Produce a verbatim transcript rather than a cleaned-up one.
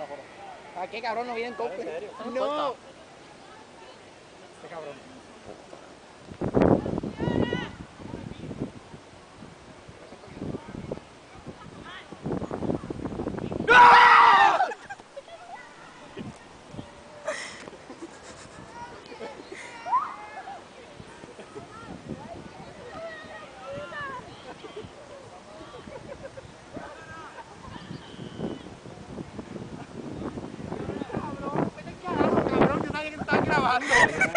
¿A qué cabrón no vienen copes? ¿En serio? No. Este cabrón. Cabrón, yo sabía que te estaban grabando.